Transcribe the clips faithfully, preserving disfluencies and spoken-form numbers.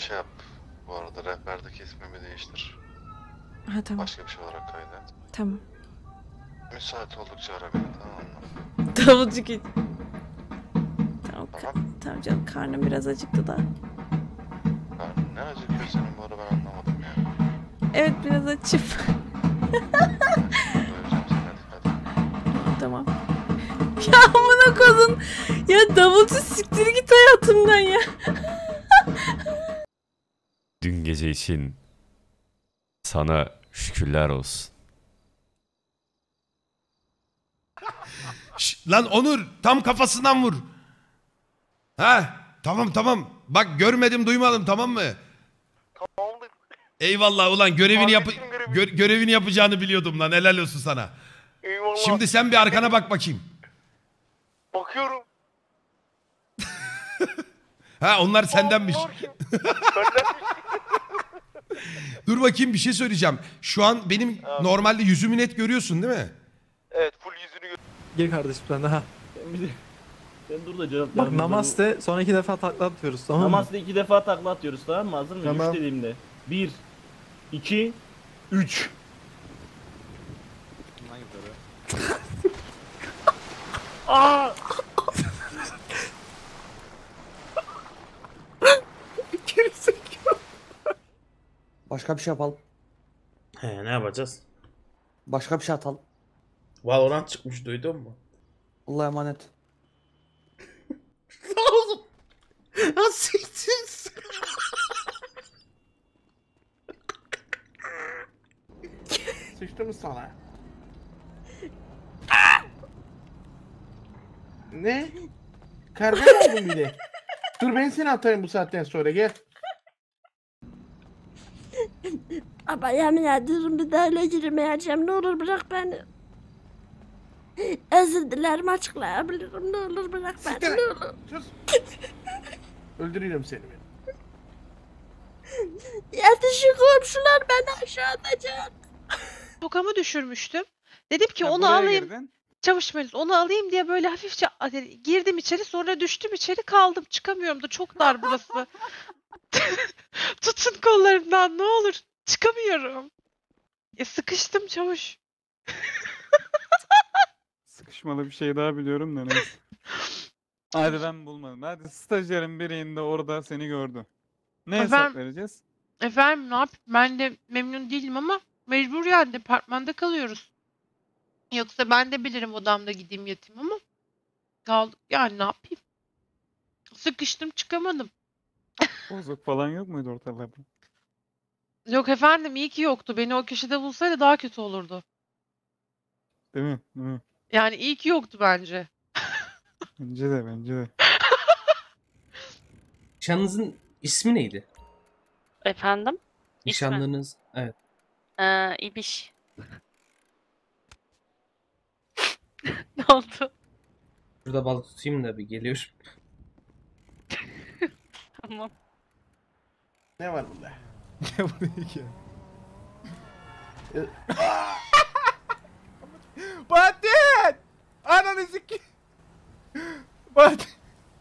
şey yap. Bu arada rehberdeki ismimi değiştir. Ha tamam. Başka bir şey olarak kaydet. Tamam. Müsait oldukça ara beni, tamam mı? Davulcu git. Tamam, Tamam. tamam canım, karnım biraz acıktı da. Ya, ne acıkıyor senin bu ara, ben anlamadım ya. Evet, biraz açım. Doyuracağım seni, hadi hadi. Tamam. Ya amına kodun. Ya davulcu siktir git hayatımdan ya. Dün gece için sana şükürler olsun. Şş, lan Onur tam kafasından vur. Ha tamam tamam. Bak görmedim duymadım, tamam mı? Tamamdır. Eyvallah ulan, görevini yap Kardeşim, görevini- gö- görevini yapacağını biliyordum lan, helal olsun sana. Eyvallah. Şimdi sen bir arkana bak bakayım. Bakıyorum. Ha onlar sendenmiş. Onlar kim? Bendenmiş. Dur bakayım, bir şey söyleyeceğim. Şu an benim Abi. normalde yüzümü net görüyorsun değil mi? Evet, full yüzünü gör. Gel kardeşim sen de ha. Sen bir de... Sen dur da cevap Bak ver. namaste, sonra iki defa takla atıyoruz, tamam mı? Namaste iki defa takla atıyoruz, tamam mı? Hazır mıyız? Tamam. Üç dediğimde. Bir, iki, üç. Aa! Başka bir şey yapalım. He, ne yapacağız? Başka bir şey atalım. Valorant çıkmış, duydun mu? Allah'a emanet. Oğlum. Ha siktir. Sıçtı mı sana? Ne? Karga mı oldun bir de? Dur ben seni atayım bu saatten sonra, gel. Ama yemin ederim bir daha öyle girmeyeceğim. Ne olur bırak beni. Özür dilerim, açıklayabilirim. Ne olur bırak beni. Ne olur. Sus. Öldürüyorum seni ben. Yetişin komşular, beni aşağı atacak. Tokamı düşürmüştüm. Dedim ki Sen onu buraya alayım. girdin. Çavuş Melis, onu alayım diye böyle hafifçe hani girdim içeri, sonra düştüm içeri, kaldım, çıkamıyorum da çok dar burası. Tutun kollarımdan ne olur, çıkamıyorum. E, sıkıştım çavuş. Sıkışmalı bir şey daha biliyorum da neyse. Hadi ben bulmadım. Hadi stajyerin birinde orada seni gördü. Ne hesap Efendim? vereceğiz? Efendim ne yapayım, ben de memnun değilim ama mecbur yani, departmanda kalıyoruz. Yoksa ben de bilirim odamda gideyim yatayım ama kaldık yani, ne yapayım. Sıkıştım, çıkamadım. Bozuk falan yok muydu ortalarda? Yok efendim, iyi ki yoktu. Beni o köşede bulsaydı daha kötü olurdu. Değil mi? Değil mi? Yani iyi ki yoktu bence. Bence de, bence de. Nişanlınızın ismi neydi? Efendim? Nişanlınız. Evet. Ee, İbiş. Ne oldu? Burada balık tutayım da bir geliyorum. Tamam. Ne var bunda? Gel buraya gel. Bahattin! Ananı sikeyim. Bahattin!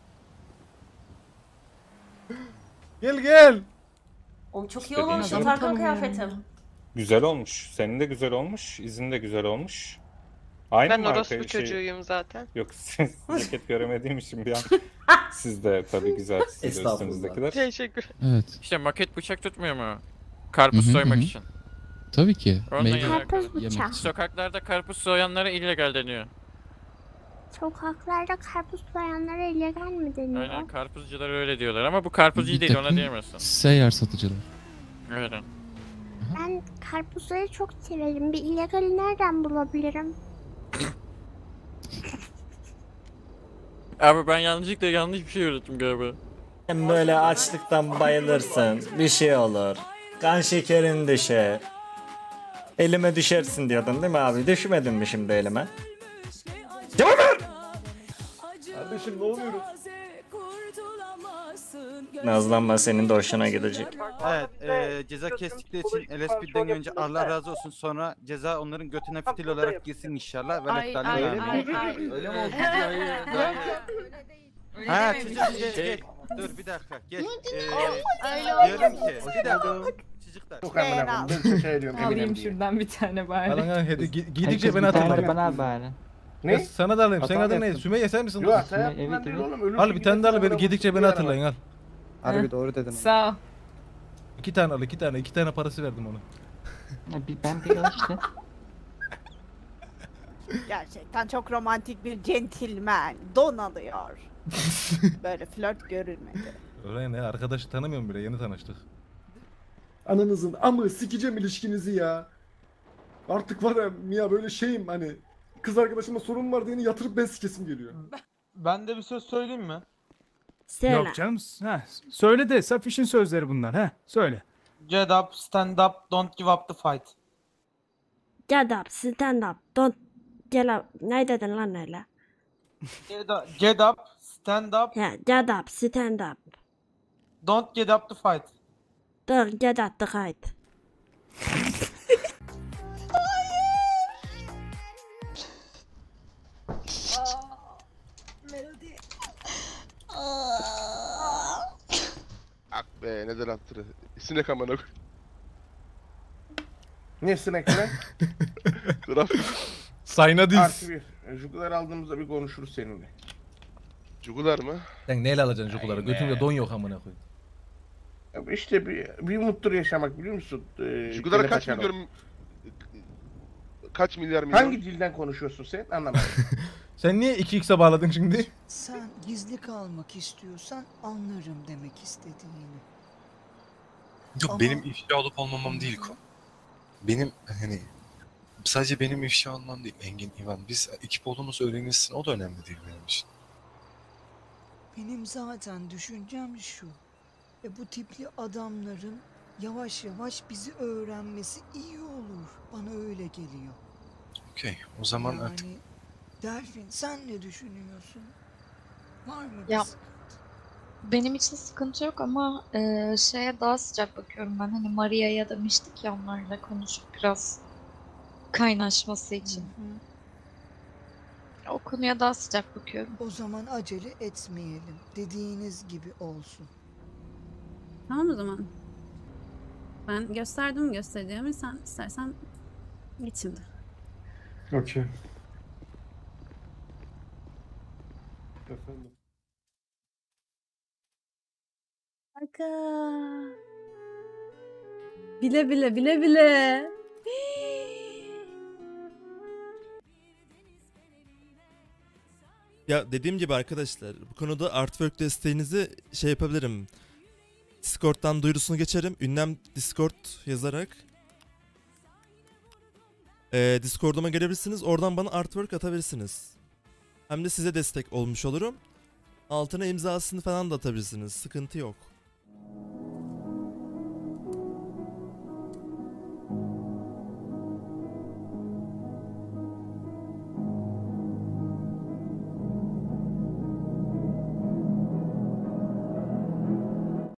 Gel gel. O çok iyi İstediğin olmuş. adam Farklı tanımıyorum. kıyafetim. Güzel olmuş. Senin de güzel olmuş. İzin de güzel olmuş. Aynı Ben marka orospu şey- çocuğuyum zaten. Yok, siz ceket göremediğim için bir an. Siz de tabii güzel. Siz de Estağfurullah. üstünüzdekiler. Teşekkür. Evet. İşte maket bıçak tutmuyor mu? Karpuz Hı hı, soymak hı hı. için. Tabii ki. Onunla Meyve alakalı. Karpuz bıçak. yemek. Sokaklarda karpuz soyanlara illegal deniyor. Sokaklarda karpuz soyanlara illegal mi deniyor? Aynen, karpuzcular öyle diyorlar ama bu karpuzcu Bir değil, ona takım diyemezsin. Seyyar satıcılar. Öyle. Ben karpuzları çok severim. Bir illegali nereden bulabilirim? Abi ben yanlışlıkla yanlış bir şey öğrettim galiba. Böyle açlıktan bayılırsın, bir şey olur. Kan şekerin düşer. Elime düşersin diyordun değil mi abi? Düşmedin mi şimdi elime? Cevap ver! Kardeşim ne oluyoruz? Nazlanma, senin de hoşuna gidecek. Evet, e, ceza kestikleri için L S P'den önce Allah razı olsun, sonra ceza onların götüne fitil olarak girsin inşallah. Ay, Veletlerle ay, öyle mi? ay, ay. Öyle mi oldu? Ha dememiş. çocuk gel Şey- gel. Dur bir dakika gel. Ee, Öyle diyorum ki bir dakika. Çocuklar. Çok amına koyayım. Ben çok şey diyorum Alayım şuradan bir tane bari. Alın alın hadi gi- gidikçe beni hatırla. Bana bari. Ne? Sana da alayım. Senin adın ne? Sümeyye sen misin? Yok Evet evet. al bir tane daha al beni gidikçe beni hatırlayın al. Harbi doğru dedin. Sağ ol. İki tane al iki tane iki tane parası verdim ona. Ben bir al işte. Gerçekten çok romantik bir centilmen. Don alıyor. Böyle flört görülmedi. Öyle ne arkadaşı tanımıyorum bile yeni tanıştık. Ananızın amı sikeceğim ilişkinizi ya. Artık var ya Mia böyle şeyim hani kız arkadaşıma sorun var diye yatırıp ben sikesim geliyor. Ben de bir söz söyleyeyim mi? Söyle. Yok canım. Ha, söyle de Safiş'in sözleri bunlar ha. Söyle. Get up, stand up, don't give up the fight. Get up, stand up, don't get up. Ne dedin lan öyle? Get up, get up, stand up, Ya, get up, stand up. don't get up the fight. Don't get up the height. Ak be neden attırı. Sinek amına koy. Ne sinekler? Grafik. Sayna diz. Artı bir. Jugular aldığımızda bir konuşuruz seninle. Cugular mı? Sen neyle alacaksın çukurları? Aynen. Götümde don yok amına koyayım. Ya işte bir, bir mutlu yaşamak biliyor musun? Ee, Cugulara kelebek kaç adam. milyon... Kaç milyar milyon? Hangi dilden konuşuyorsun sen? Anlamadım. Sen niye iki x'e bağladın şimdi? Sen gizli kalmak istiyorsan anlarım demek istediğini. Yok Ama- benim ifşa olup olmamam değil konu. Benim hani sadece benim ifşa olmam değil Engin, İvan. Biz ekip olduğumuzu öğrenilsin, o da önemli değil benim için. Benim zaten düşüncem şu. E bu tipli adamların yavaş yavaş bizi öğrenmesi iyi olur. Bana öyle geliyor. Okey, o zaman yani artık Delfin sen ne düşünüyorsun? Var mı bir Ya, sıkıntı? benim için sıkıntı yok ama e, şeye daha sıcak bakıyorum ben. Hani Maria'ya demiştik ya onlarla konuşup biraz kaynaşması için. O konuya daha sıcak bakıyorum. O zaman acele etmeyelim. Dediğiniz gibi olsun. Tamam o zaman. Ben gösterdim göstereceğimi. Sen istersen git şimdi. Okey. Efendim. Arka. Bile bile bile bile. Ya dediğim gibi arkadaşlar bu konuda artwork desteğinizi şey yapabilirim. Discord'dan duyurusunu geçerim. Ünlem Discord yazarak. Ee, Discord'uma gelebilirsiniz. Oradan bana artwork atabilirsiniz. Hem de size destek olmuş olurum. Altına imzasını falan da atabilirsiniz. Sıkıntı yok.